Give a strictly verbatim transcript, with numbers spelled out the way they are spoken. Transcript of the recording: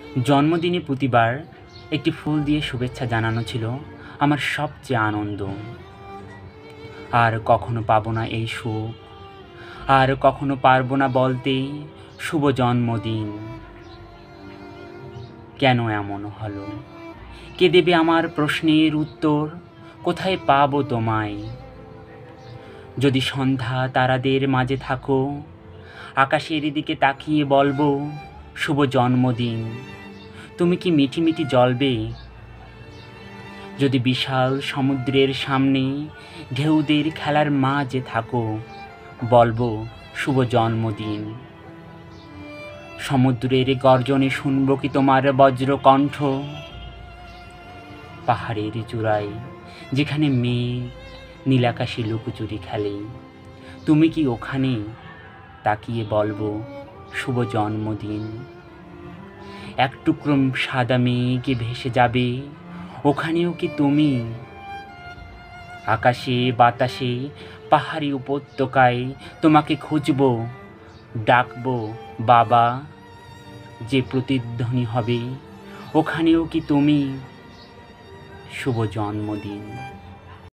জন্মদিনে প্রতিবার একটি ফুল দিয়ে শুভেচ্ছা জানানো ছিল আমার সবচেয়ে আনন্দ। আর কখনো পাবো না এই সুখ, আর কখনো পারবো না বলতে শুভ জন্মদিন। কেন এমন হলো? কে দেবে আমার প্রশ্নের উত্তর? কোথায় পাবো তোমায়? যদি সন্ধ্যা তারাদের মাঝে থাকো, আকাশের দিকে তাকিয়ে বলবো শুভ জন্মদিন, তুমি কি মিটি মিটি জ্বলবে? যদি বিশাল সমুদ্রের সামনে ঢেউদের খেলার মাঝে থাকো, বলবো শুভ জন্মদিন। সমুদ্রের গর্জনে শুনবো কি তোমার বজ্র কণ্ঠ? পাহাড়ের চূড়ায় যেখানে মেঘ নীলাকাশে লুকোচুরি খেলে, তুমি কি ওখানে তাকিয়ে বলবো শুভ জন্মদিন? এক টুকরো সাদা মেঘে ভেসে যাবে, ওখানেও কি তুমি? আকাশে বাতাসে পাহাড়ি উপত্যকায় তোমাকে খুঁজবো, ডাকবো বাবা, যে প্রতিধ্বনি হবে ওখানেও কি তুমি? শুভ জন্মদিন।